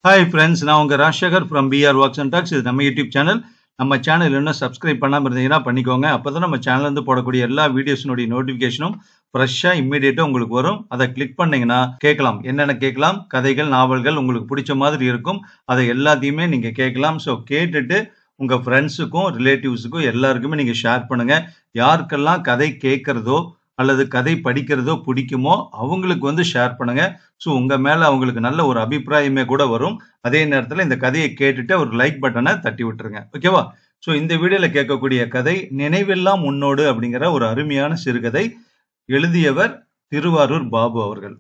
Hi friends, நான் உங்கள் Rajasekar from PR walks and talks. இது நம்ம யூடியூப் சேனல். நம்ம சேனல் இன்னும் சப்ஸ்கிரைப் பண்ணாமல் இருந்தீங்கன்னா பண்ணிக்கோங்க. அப்போ தான் நம்ம சேனல்லேருந்து போடக்கூடிய எல்லா வீடியோஸினுடைய நோட்டிஃபிகேஷனும் ஃப்ரெஷ்ஷாக இம்மீடியட்டாக உங்களுக்கு வரும். அதை கிளிக் பண்ணிங்கன்னா கேட்கலாம், என்னென்ன கேட்கலாம், கதைகள், நாவல்கள் உங்களுக்கு பிடிச்ச மாதிரி இருக்கும். அதை எல்லாத்தையுமே நீங்கள் கேட்கலாம். ஸோ கேட்டுட்டு உங்கள் ஃப்ரெண்ட்ஸுக்கும் ரிலேட்டிவ்ஸுக்கும் எல்லாருக்குமே நீங்கள் ஷேர் பண்ணுங்கள். யாருக்கெல்லாம் கதை கேட்குறதோ அல்லது கதை படிக்கிறதோ பிடிக்குமோ அவங்களுக்கு ஷேர் பண்ணுங்க. ஸோ உங்க மேல அவங்களுக்கு நல்ல ஒரு அபிப்பிராயமே கூட வரும். அதே நேரத்தில் இந்த கதையை கேட்டுட்டு ஒரு லைக் பட்டனை தட்டி விட்டுருங்க. ஓகேவா? ஸோ இந்த வீடியோல கேட்கக்கூடிய கதை நினைவெல்லாம் உன்னோடு அப்படிங்கிற ஒரு அருமையான சிறுகதை. எழுதியவர் திருவாரூர் பாபு அவர்கள்.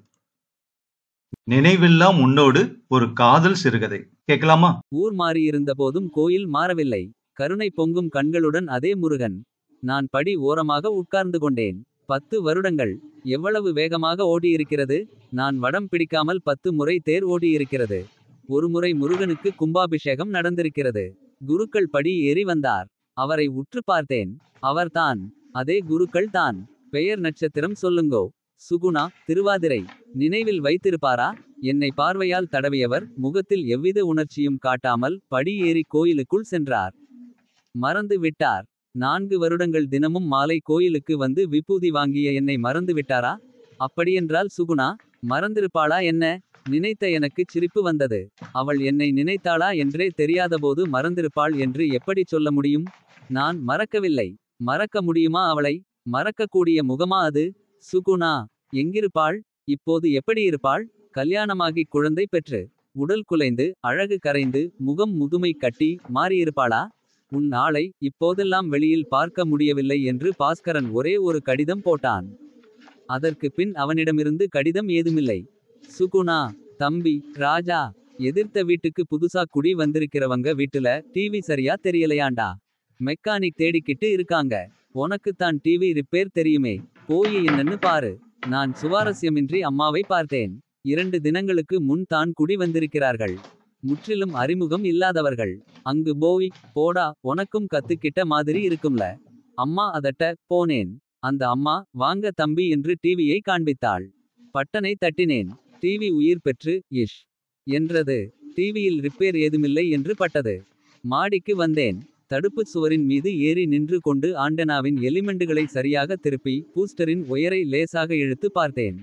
நினைவெல்லாம் உன்னோடு ஒரு காதல் சிறுகதை. கேட்கலாமா? ஊர் மாறியிருந்த போதும் கோயில் மாறவில்லை. கருணை பொங்கும் கண்களுடன் அதே முருகன். நான் படி ஓரமாக உட்கார்ந்து கொண்டேன். 10 வருடங்கள் எவ்வளவு வேகமாக ஓடியிருக்கிறது. நான் வடம் பிடிக்காமல் 10 முறை தேர் ஓடியிருக்கிறது. ஒரு முறை முருகனுக்கு கும்பாபிஷேகம் நடந்திருக்கிறது. குருக்கள் படி ஏறி வந்தார். அவரை உற்று பார்த்தேன். அவர்தான். அதே குருக்கள் தான். பெயர் நட்சத்திரம் சொல்லுங்கோ. சுகுணா, திருவாதிரை. நினைவில் வைத்திருப்பாரா? என்னை பார்வையால் தடவியவர் முகத்தில் எவ்வித உணர்ச்சியும் காட்டாமல் படி ஏறி கோயிலுக்குள் சென்றார். மறந்து விட்டார். 4 வருடங்கள் தினமும் மாலை கோயிலுக்கு வந்து விபூதி வாங்கிய என்னை மறந்து விட்டாரா? அப்படியென்றால் சுகுணா மறந்திருப்பாளா என்ன? நினைத்த எனக்கு சிரிப்பு வந்தது. அவள் என்னை நினைத்தாளா என்றே தெரியாதபோது மறந்திருப்பாள் என்று எப்படி சொல்ல முடியும்? நான் மறக்கவில்லை. மறக்க முடியுமா அவளை? மறக்கக்கூடிய முகமா அது? சுகுணா எங்கிருப்பாள்? இப்போது எப்படி இருப்பாள்? கல்யாணமாகி குழந்தை பெற்று உடல் குலைந்து அழகு கரைந்து முகம் முதுமை கட்டி மாறியிருப்பாளா? உன் ஆளை இப்போதெல்லாம் வெளியில் பார்க்க முடியவில்லை என்று பாஸ்கரன் ஒரே ஒரு கடிதம் போட்டான். அதற்கு பின் அவனிடமிருந்து கடிதம் ஏதுமில்லை. சுகுணா, தம்பி ராஜா, எதிர்த்த வீட்டுக்கு புதுசா குடி வந்திருக்கிறவங்க வீட்டுல டிவி சரியா தெரியலையாண்டா. மெக்கானிக் தேடிக்கிட்டு இருக்காங்க. உனக்குத்தான் டிவி ரிப்பேர் தெரியுமே, போய் என்னன்னு பாரு. நான் சுவாரஸ்யமின்றி அம்மாவை பார்த்தேன். 2 தினங்களுக்கு முன் தான் குடி வந்திருக்கிறார்கள். முற்றிலும் அறிமுகம் இல்லாதவர்கள். அங்கு போய் போடா உனக்கும் கத்துக்கிட்ட மாதிரி இருக்கும்ல. அம்மா அதட்ட போனேன். அந்த அம்மா வாங்க தம்பி என்று டிவியை காண்பித்தாள். பட்டனை தட்டினேன். டிவி உயிர் பெற்று இஷ் என்றது. டிவியில் ரிப்பேர் ஏதுமில்லை என்று பட்டது. மாடிக்கு வந்தேன். தடுப்புச் சுவரின் மீது ஏறி நின்று கொண்டு ஆண்டனாவின் எலிமெண்டுகளை சரியாக திருப்பி பூஸ்டரின் ஒயரை லேசாக இழுத்து பார்த்தேன்.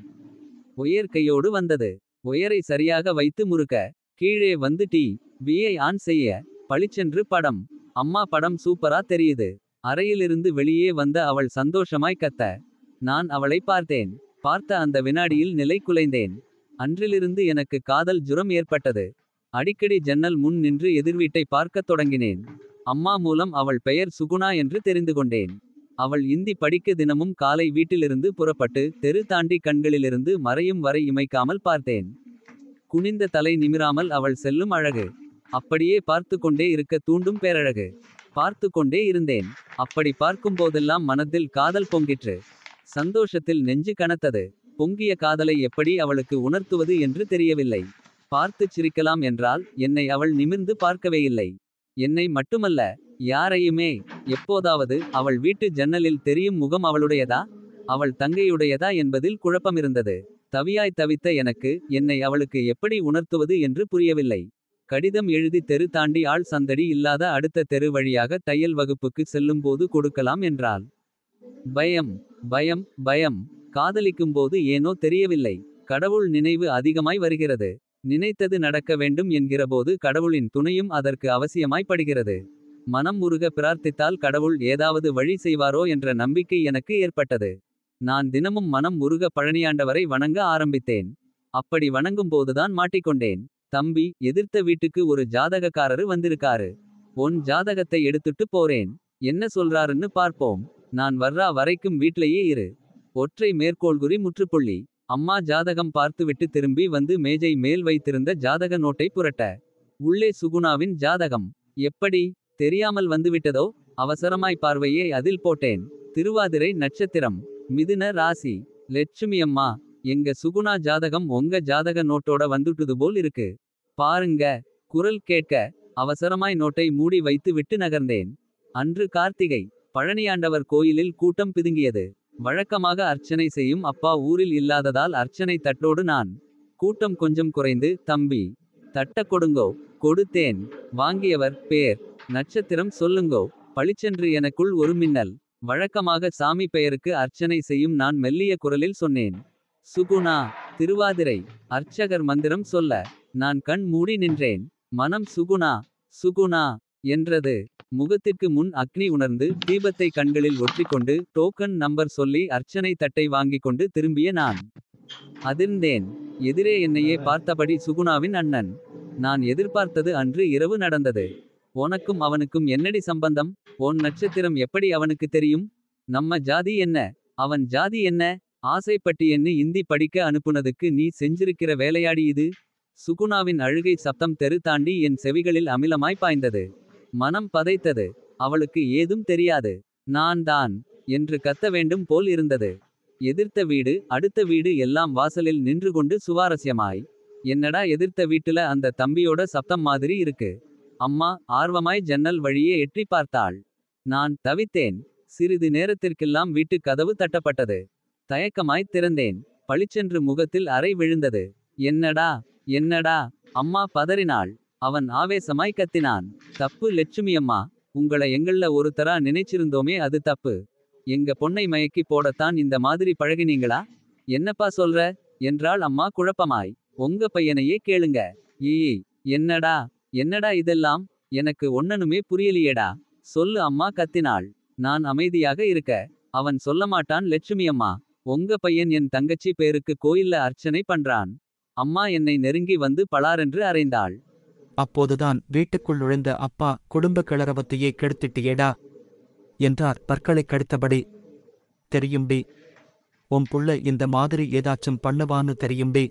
ஒயர் கையோடு வந்தது. ஒயரை சரியாக வைத்து முறுக்க கீழே வந்து டிவியை ஆன் செய்ய பளிச்சென்று படம். அம்மா படம் சூப்பரா தெரியுது. அறையிலிருந்து வெளியே வந்த அவள் சந்தோஷமாய் கத்த. நான் அவளை பார்த்தேன். பார்த்த அந்த வினாடியில் நிலை குலைந்தேன். அன்றிலிருந்து எனக்கு காதல் ஜுரம் ஏற்பட்டது. அடிக்கடி ஜன்னல் முன் நின்று எதிர்வீட்டை பார்க்கத் தொடங்கினேன். அம்மா மூலம் அவள் பெயர் சுகுணா என்று தெரிந்து கொண்டேன். அவள் இந்தி படிக்க தினமும் காலை வீட்டிலிருந்து புறப்பட்டு தெரு தாண்டி கண்களிலிருந்து மறையும் வரை இமைக்காமல் பார்த்தேன். குனிந்த தலை நிமிராமல் அவள் செல்லும் அழகு. அப்படியே பார்த்து கொண்டே இருக்க தூண்டும் பேரழகு. பார்த்து கொண்டே இருந்தேன். அப்படி பார்க்கும்போதெல்லாம் மனத்தில் காதல் பொங்கிற்று. சந்தோஷத்தில் நெஞ்சு கனத்தது. பொங்கிய காதலை எப்படி அவளுக்கு உணர்த்துவது என்று தெரியவில்லை. பார்த்துச் சிரிக்கலாம் என்றால் என்னை அவள் நிமிர்ந்து பார்க்கவேயில்லை. என்னை மட்டுமல்ல, யாரையுமே. எப்போதாவது அவள் வீட்டு ஜன்னலில் தெரியும் முகம் அவளுடையதா, அவள் தங்கையுடையதா என்பதில் குழப்பமிருந்தது. தவியாய் தவித்த எனக்கு என்னை அவளுக்கு எப்படி உணர்த்துவது என்று புரியவில்லை. கடிதம் எழுதி தெரு தாண்டி ஆள் சந்தடி இல்லாத அடுத்த தெரு வழியாக தையல் வகுப்புக்கு செல்லும்போது கொடுக்கலாம் என்றாள். பயம் பயம் பயம். காதலிக்கும்போது ஏனோ தெரியவில்லை. கடவுள் நினைவு அதிகமாய் வருகிறது. நினைத்தது நடக்க வேண்டும் என்கிறபோது கடவுளின் துணையும் அதற்கு அவசியமாய் படுகிறது. மனம் உருக பிரார்த்தித்தால் கடவுள் ஏதாவது வழி செய்வாரோ என்ற நம்பிக்கை எனக்கு ஏற்பட்டது. நான் தினமும் மனம் உருக பழனியாண்டவரை வணங்க ஆரம்பித்தேன். அப்படி வணங்கும்போதுதான் மாட்டிக்கொண்டேன். தம்பி, எதிர்த்த வீட்டுக்கு ஒரு ஜாதகக்காரரு வந்திருக்காரு. உன் ஜாதகத்தை எடுத்துட்டு போறேன். என்ன சொல்றாருன்னு பார்ப்போம். நான் வர்றா வரைக்கும் வீட்லயே இரு. ஒற்றை மேற்கோள்குறி முற்றுப்புள்ளி. அம்மா ஜாதகம் பார்த்துவிட்டு திரும்பி வந்து மேஜை மேல் வைத்திருந்த ஜாதக நோட்டை புரட்ட. உள்ளே சுகுணாவின் ஜாதகம். எப்படி தெரியாமல் வந்துவிட்டதோ? அவசரமாய் பார்வையை அதில் போட்டேன். திருவாதிரை நட்சத்திரம், மிதுன ராசி. லட்சுமியம்மா, எங்க சுகுணா ஜாதகம் உங்க ஜாதக நோட்டோட வந்துட்டுது போல் இருக்கு. பாருங்க. குரல் கேட்க அவசரமாய் நோட்டை மூடி வைத்து விட்டு நகர்ந்தேன். அன்று கார்த்திகை. பழனியாண்டவர் கோயிலில் கூட்டம் பிதுங்கியது. வழக்கமாக அர்ச்சனை செய்யும் அப்பா ஊரில் இல்லாததால் அர்ச்சனை தட்டோடு நான். கூட்டம் கொஞ்சம் குறைந்து தம்பி தட்ட கொடுங்கோ. கொடுத்தேன். வாங்கியவர் பேர் நட்சத்திரம் சொல்லுங்கோ. பளிச்சென்று எனக்குள் ஒரு மின்னல். வழக்கமாக சாமி பெயருக்கு அர்ச்சனை செய்யும் நான் மெல்லிய குரலில் சொன்னேன். சுகுணா. திருவாதிரை. அர்ச்சகர் மந்திரம் சொல்ல நான் கண் மூடி நின்றேன். மனம் சுகுணா சுகுணா என்றது. முகத்திற்கு முன் அக்னி உணர்ந்து தீபத்தை கண்களில் ஒற்றிக்கொண்டு டோக்கன் நம்பர் சொல்லி அர்ச்சனை தட்டை வாங்கிக் கொண்டு திரும்பிய நான் அதிர்ந்தேன். எதிரே என்னையே பார்த்தபடி சுகுணாவின் அண்ணன். நான் எதிர்பார்த்தது அன்று இரவு நடந்தது. உனக்கும் அவனுக்கும் என்னடி சம்பந்தம்? உன் நட்சத்திரம் எப்படி அவனுக்கு தெரியும்? நம்ம ஜாதி என்ன? அவன் ஜாதி என்ன? ஆசைப்பட்டு என்ன இந்தி படிக்க அனுப்புனதுக்கு நீ செஞ்சிருக்கிற வேலையாடி இது? சுகுணாவின் அழுகை சப்தம் தெரு தாண்டி என் செவிகளில் அமிலமாய் பாய்ந்தது. மனம் பதைத்தது. அவளுக்கு ஏதும் தெரியாது. நான் தான் என்று கத்த வேண்டும் போல் இருந்தது. எதிர்த்த வீடு அடுத்த வீடு எல்லாம் வாசலில் நின்று கொண்டு சுவாரஸ்யமாய். என்னடா எதிர்த்த வீட்டுல அந்த தம்பியோட சப்தம் மாதிரி இருக்கு. அம்மா ஆர்வமாய் ஜன்னல் வழியே எட்டி பார்த்தாள். நான் தவித்தேன். சிறிது நேரத்திற்கெல்லாம் வீட்டு கதவு தட்டப்பட்டது. தயக்கமாய் திறந்தேன். பளிச்சென்று முகத்தில் அறை விழுந்தது. என்னடா என்னடா? அம்மா பதறினாள். அவன் ஆவேசமாய் கத்தினான். தப்பு லட்சுமியம்மா. உங்கள எங்கள்ல ஒருத்தரா நினைச்சிருந்தோமே அது தப்பு. எங்க பொண்ணை மயக்கி போடத்தான் இந்த மாதிரி பழகினீங்களா? என்னப்பா சொல்ற என்றாள் அம்மா குழப்பமாய். உங்க பையனையே கேளுங்க. ஏய் என்னடா என்னடா இதெல்லாம்? எனக்கு ஒன்னனுமே புரியலையேடா. சொல்லு அம்மா கத்தினாள். நான் அமைதியாக இருக்க. அவன் சொல்லமாட்டான் லட்சுமியம்மா. உங்க பையன் என் தங்கச்சி பேருக்கு கோயில்ல அர்ச்சனை பண்றான். அம்மா என்னை நெருங்கி வந்து பளாரென்று அறைந்தாள். அப்போதுதான் வீட்டுக்குள் நுழைந்த அப்பா குடும்ப கிளறவத்தையே கெடுத்துட்டியேடா என்றார் பற்களை கடித்தபடி. தெரியும்பி. உன் புள்ள இந்த மாதிரி ஏதாச்சும் பண்ணுவான்னு தெரியும்பி.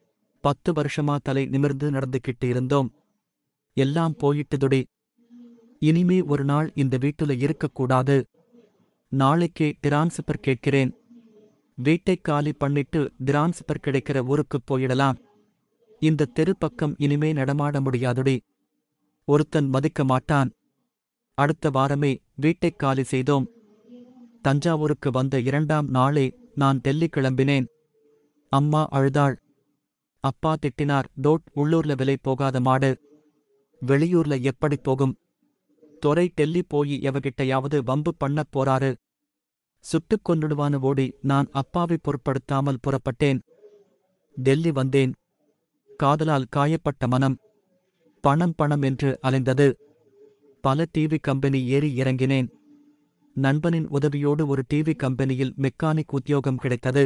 10 வருஷமா தலை நிமிர்ந்து நடந்துகிட்டு இருந்தோம். எல்லாம் போயிட்டுதுடி. இனிமே ஒரு நாள் இந்த வீட்டுல இருக்கக்கூடாது. நாளைக்கே டிரான்ஸ்பர் கேட்கிறேன். வீட்டை காலி பண்ணிட்டு டிரான்ஸ்பர் கிடைக்கிற ஊருக்குப் போயிடலாம். இந்த தெரு பக்கம் இனிமே நடமாட முடியாதுடி. ஒருத்தன் மதிக்க மாட்டான். அடுத்த வாரமே வீட்டைக் காலி செய்தோம். தஞ்சாவூருக்கு வந்த 2ஆம் நாளே நான் டெல்லி கிளம்பினேன். அம்மா அழுதாள். அப்பா திட்டினார். உள்ளூர்ல விலை போகாத மாடு வெளியூர்ல எப்படி போகும்? தொரை டெல்லி போய் எவகிட்டையாவது வம்பு பண்ணப் போறாரு. சுட்டுக் கொன்னுடுவான்னு ஓடி நான் அப்பாவை பொருட்படுத்தாமல் புறப்பட்டேன். டெல்லி வந்தேன். காதலால் காயப்பட்ட மனம் பணம் பணம் என்று அலைந்தது. பல டிவி கம்பெனி ஏறி இறங்கினேன். நண்பனின் உதவியோடு ஒரு டிவி கம்பெனியில் மெக்கானிக் உத்தியோகம் கிடைத்தது.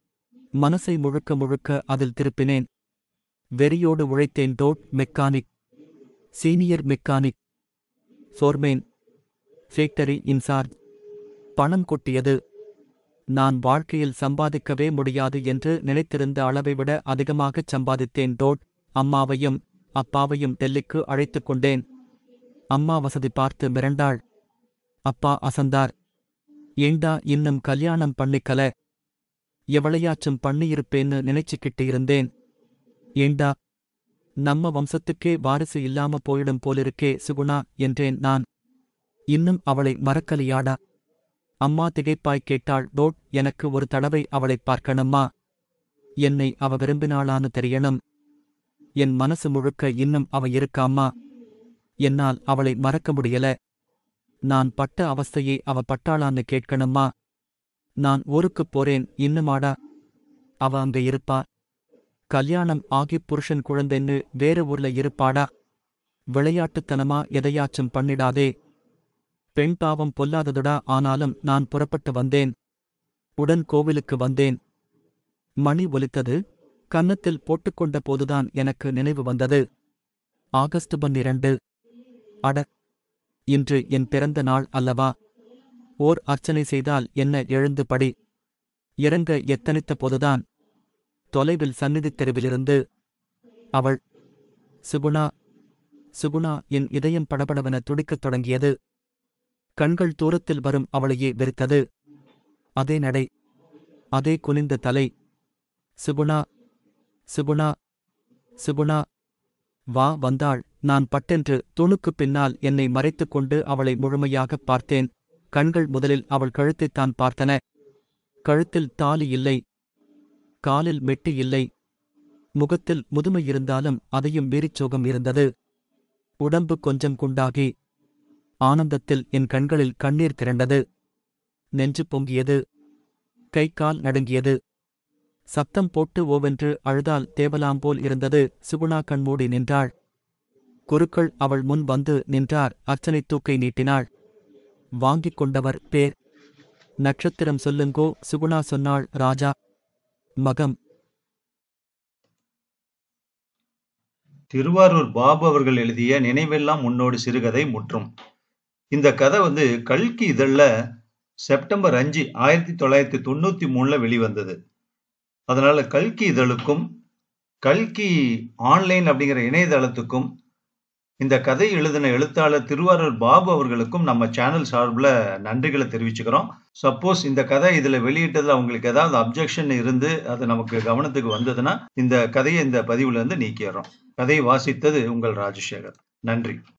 மனசை முழுக்க முழுக்க அதில் திருப்பினேன். வெறியோடு உழைத்தேன். Mechanic, senior mechanic, foreman, factory incharge. பணம் கொட்டியது. நான் வாழ்க்கையில் சம்பாதிக்கவே முடியாது என்று நினைத்திருந்த அளவை விட அதிகமாகச் சம்பாதித்தேன். அம்மாவையும் அப்பாவையும் டெல்லிக்கு அழைத்துக் கொண்டேன். அம்மா வசதி பார்த்து மிரண்டாள். அப்பா அசந்தார். ஏண்டா இன்னும் கல்யாணம் பண்ணிக்கல? எவளையாச்சும் பண்ணியிருப்பேன்னு நினைச்சுக்கிட்டு இருந்தேன். ஏண்டா நம்ம வம்சத்துக்கே வாரிசு இல்லாம போயிடும் போலிருக்கே சுகுணா என்றேன் நான். இன்னும் அவளை மறக்கலியாடா? அம்மா திகைப்பாய் கேட்டாள். எனக்கு ஒரு தடவை அவளைப் பார்க்கணும்மா. என்னை அவ விரும்பினாளான்னு தெரியணும். என் மனசு முழுக்க இன்னும் அவ இருக்காம்மா. என்னால் அவளை மறக்க முடியல. நான் பட்ட அவஸ்தையை அவ பட்டாளான்னு கேட்கணும்மா. நான் ஊருக்குப் போறேன். இன்னுமாடா அவ அங்க இருப்பா? கல்யாணம் ஆகி புருஷன் குழந்தைன்னு வேற ஊர்ல இருப்பாடா? விளையாட்டுத்தனமா எதையாச்சும் பண்ணிடாதே. பெண் பாவம் பொல்லாததுடா. ஆனாலும் நான் புறப்பட்டு வந்தேன். உடன் கோவிலுக்கு வந்தேன். மணி ஒலித்தது. கன்னத்தில் போட்டுக்கொண்ட போதுதான் எனக்கு நினைவு வந்தது. ஆகஸ்ட் 12. அட, இன்று என் பிறந்த நாள் அல்லவா? ஓர் அர்ச்சனை செய்தால் என்ன எழுந்து படி. இறங்க எத்தனித்த போதுதான் தொலைவில் சந்நிதித் தெருவிலிருந்து அவள் சுகுணா சுகுணா என் இதயம் படபடவென துடிக்கத் தொடங்கியது. கண்கள் தூரத்தில் வரும் அவளையே வெறுத்தது. அதே நடை, அதே குனிந்த தலை. சுகுணா சுகுணா சுகுணா வா வந்தாள். நான் பட்டென்று தூணுக்குப் பின்னால் என்னை மறைத்துக் கொண்டு அவளை முழுமையாகப் பார்த்தேன். கண்கள் முதலில் அவள் கழுத்தைத்தான் பார்த்தன. கழுத்தில் தாலி இல்லை. காலில் மெட்டி இல்லை. முகத்தில் முதுமை இருந்தாலும் அதையும் மீறிச் சோகம் இருந்தது. உடம்பு கொஞ்சம் குண்டாகி ஆனந்தத்தில் என் கண்களில் கண்ணீர் திரண்டது. நெஞ்சு பொங்கியது. கை கால் நடுங்கியது. சத்தம் போட்டு ஓவென்று அழுதால் தேவலாம் போல் இருந்தது. சுகுணா கண்மூடி நின்றாள். குருக்கள் அவள் முன் வந்து நின்றார். அர்ச்சனை தூக்கை நீட்டினாள். வாங்கிக் கொண்டவர் பேர் நட்சத்திரம் சொல்லுங்கோ. சுகுணா சொன்னாள். ராஜா. மகம். திருவாரூர் பாபு அவர்கள் எழுதிய நினைவெல்லாம் உன்னோடு சிறுகதை முற்றும். இந்த கதை கல்கி இதழ்ல செப்டம்பர் 5, 1993 வெளிவந்தது. அதனால கல்கி இதழுக்கும் கல்கி ஆன்லைன் அப்படிங்கிற இணையதளத்துக்கும் இந்த கதை எழுதின எழுத்தாளர் திருவாரூர் பாபு அவர்களுக்கும் நம்ம சேனல் சார்பில் நன்றிகளை தெரிவிச்சுக்கிறோம். சப்போஸ் இந்த கதை இதுல வெளியிட்டதுல உங்களுக்கு ஏதாவது அப்ஜெக்ஷன் இருந்து அது நமக்கு கவனத்துக்கு வந்ததுன்னா இந்த கதையை இந்த பதிவுல இருந்து நீக்கிடுறோம். கதையை வாசித்தது உங்கள் ராஜசேகர். நன்றி.